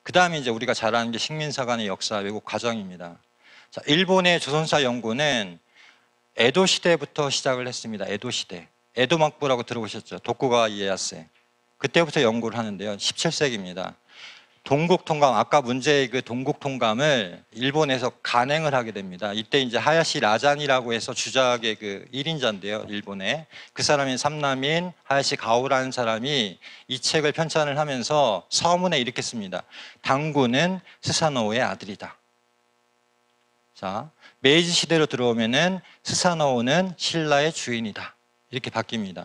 그 다음에 이제 우리가 잘 아는 게 식민사관의 역사 왜곡 과정입니다. 자, 일본의 조선사 연구는 에도 시대부터 시작을 했습니다. 에도 시대. 에도 막부라고 들어보셨죠? 도쿠가와 이에야스. 그때부터 연구를 하는데요. 17세기입니다. 동국통감, 아까 문제의 그 동국통감을 일본에서 간행을 하게 됩니다. 이때 이제 하야시 라잔이라고 해서 주작의 그 1인자인데요, 일본에. 그 사람이 삼남인 하야시 가오라는 사람이 이 책을 편찬을 하면서 서문에 이렇게 씁니다. 당군은 스사노오의 아들이다. 자, 메이지 시대로 들어오면은 스사노오는 신라의 주인이다. 이렇게 바뀝니다.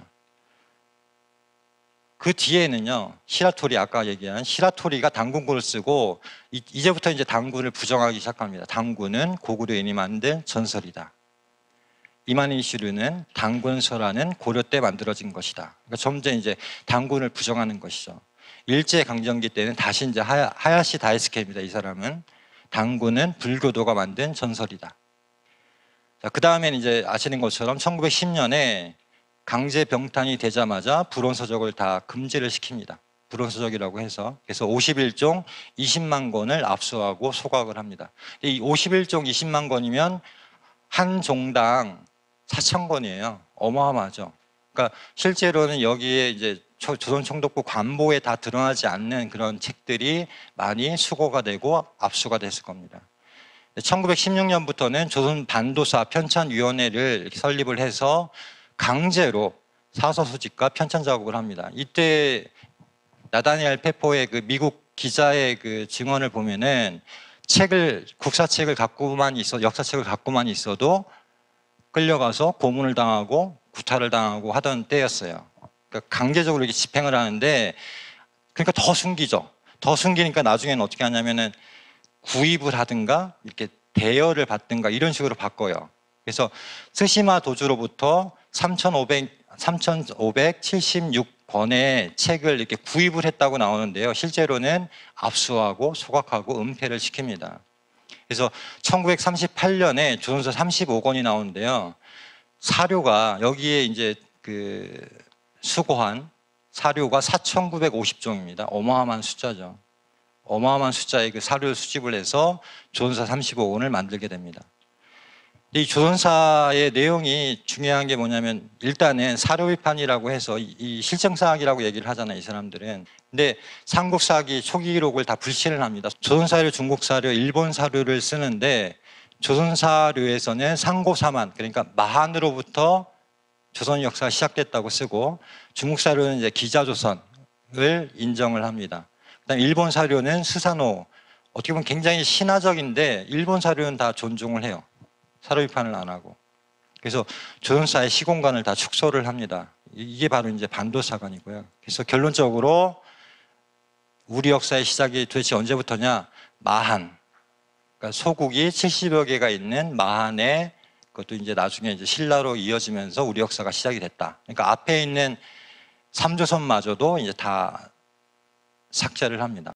그 뒤에는요, 시라토리, 아까 얘기한 시라토리가 당군군을 쓰고, 이제부터 이제 당군을 부정하기 시작합니다. 당군은 고구려인이 만든 전설이다. 이마니시루는 당군서라는 고려 때 만들어진 것이다. 그러니까 점점 이제 당군을 부정하는 것이죠. 일제강점기 때는 다시 이제 하야시 다이스케입니다. 이 사람은. 당군은 불교도가 만든 전설이다. 자, 그 다음에는 이제 아시는 것처럼 1910년에 강제 병탄이 되자마자 불온서적을 다 금지를 시킵니다. 불온서적이라고 해서. 그래서 51종 20만 권을 압수하고 소각을 합니다. 이 51종 20만 권이면 한 종당 4,000권이에요. 어마어마하죠. 그러니까 실제로는 여기에 이제 조선총독부 관보에 다 드러나지 않는 그런 책들이 많이 수거가 되고 압수가 됐을 겁니다. 1916년부터는 조선 반도사 편찬위원회를 설립을 해서 강제로 사서 수집과 편찬 작업을 합니다. 이때 나다니엘 페포의 그 미국 기자의 그 증언을 보면은 국사책을 갖고만 역사책을 갖고만 있어도 끌려가서 고문을 당하고 구타를 당하고 하던 때였어요. 그러니까 강제적으로 이렇게 집행을 하는데, 그러니까 더 숨기죠. 더 숨기니까 나중에는 어떻게 하냐면은 구입을 하든가 이렇게 대여를 받든가 이런 식으로 바꿔요. 그래서 스시마 도주로부터 3,576권의 책을 이렇게 구입을 했다고 나오는데요. 실제로는 압수하고 소각하고 은폐를 시킵니다. 그래서 1938년에 조선서 35권이 나오는데요. 사료가 여기에 이제 그 수거한 사료가 4,950종입니다. 어마어마한 숫자죠. 어마어마한 숫자의 그 사료를 수집을 해서 조선사 35권을 만들게 됩니다. 이 조선사의 내용이 중요한 게 뭐냐면, 일단은 사료비판이라고 해서 이 실정사학이라고 얘기를 하잖아요, 이 사람들은. 근데 삼국사기 초기 기록을 다 불신을 합니다. 조선사료, 중국사료, 일본사료를 쓰는데, 조선사료에서는 상고사만, 그러니까 마한으로부터 조선 역사가 시작됐다고 쓰고, 중국사료는 이제 기자조선을 인정을 합니다. 그다음 일본 사료는 스사노, 어떻게 보면 굉장히 신화적인데 일본 사료는 다 존중을 해요. 사료 비판을 안 하고. 그래서 조선사의 시공간을 다 축소를 합니다. 이게 바로 이제 반도사관이고요. 그래서 결론적으로 우리 역사의 시작이 도대체 언제부터냐? 마한. 그러니까 소국이 70여 개가 있는 마한에, 그것도 이제 나중에 이제 신라로 이어지면서 우리 역사가 시작이 됐다. 그러니까 앞에 있는 삼조선마저도 이제 다 삭제를 합니다.